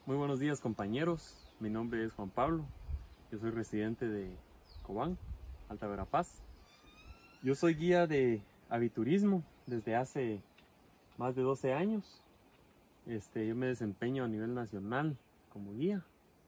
Muy buenos días, compañeros, mi nombre es Juan Pablo, yo soy residente de Cobán, Alta Verapaz. Yo soy guía de aviturismo desde hace más de 12 años. Yo me desempeño a nivel nacional como guía.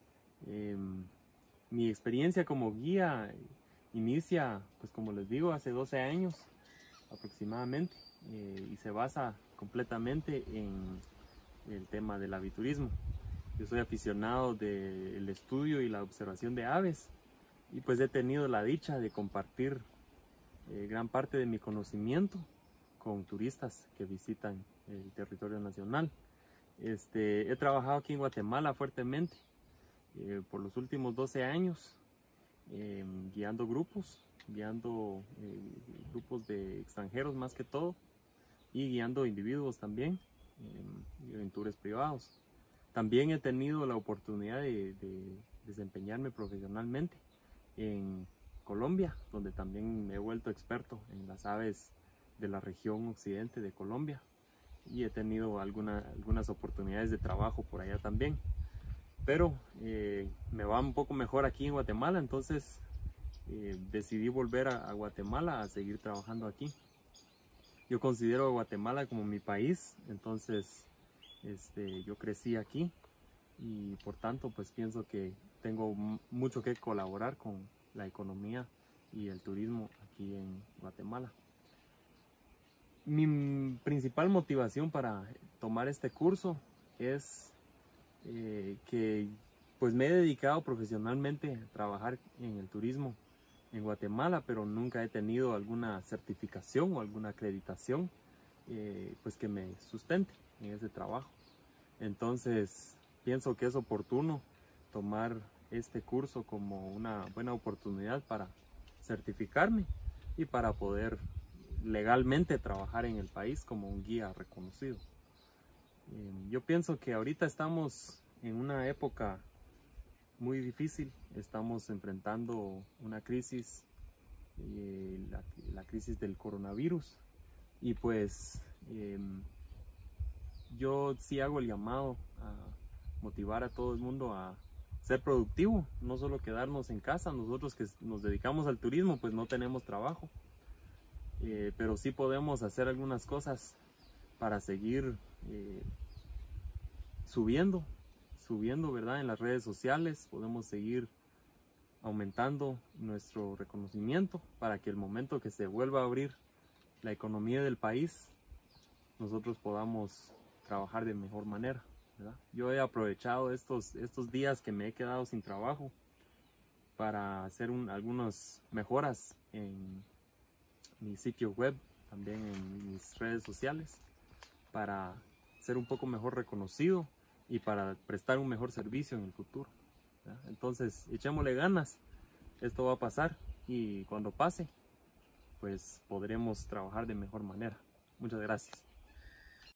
Mi experiencia como guía inicia, pues como les digo, hace 12 años aproximadamente, y se basa completamente en el tema del aviturismo. Yo soy aficionado del estudio y la observación de aves, y pues he tenido la dicha de compartir gran parte de mi conocimiento con turistas que visitan el territorio nacional. He trabajado aquí en Guatemala fuertemente por los últimos 12 años, guiando grupos de extranjeros más que todo, y guiando individuos también en tours privados. También he tenido la oportunidad de desempeñarme profesionalmente en Colombia, donde también me he vuelto experto en las aves de la región occidente de Colombia, y he tenido algunas oportunidades de trabajo por allá también. Pero me va un poco mejor aquí en Guatemala, entonces decidí volver a Guatemala a seguir trabajando aquí. Yo considero a Guatemala como mi país, entonces yo crecí aquí y por tanto pues pienso que tengo mucho que colaborar con la economía y el turismo aquí en Guatemala. Mi principal motivación para tomar este curso es que pues me he dedicado profesionalmente a trabajar en el turismo en Guatemala, pero nunca he tenido alguna certificación o alguna acreditación pues que me sustente en ese trabajo. Entonces pienso que es oportuno tomar este curso como una buena oportunidad para certificarme y para poder legalmente trabajar en el país como un guía reconocido. Yo pienso que ahorita estamos en una época muy difícil, estamos enfrentando una crisis, la crisis del coronavirus, y pues yo sí hago el llamado a motivar a todo el mundo a ser productivo, no solo quedarnos en casa. Nosotros que nos dedicamos al turismo pues no tenemos trabajo, pero sí podemos hacer algunas cosas para seguir subiendo, ¿verdad? En las redes sociales podemos seguir aumentando nuestro reconocimiento para que el momento que se vuelva a abrir la economía del país, nosotros podamos trabajar de mejor manera, ¿verdad? Yo he aprovechado estos días que me he quedado sin trabajo para hacer algunas mejoras en mi sitio web, también en mis redes sociales, para ser un poco mejor reconocido y para prestar un mejor servicio en el futuro, ¿verdad? Entonces, echémosle ganas, esto va a pasar, y cuando pase, pues podremos trabajar de mejor manera. Muchas gracias.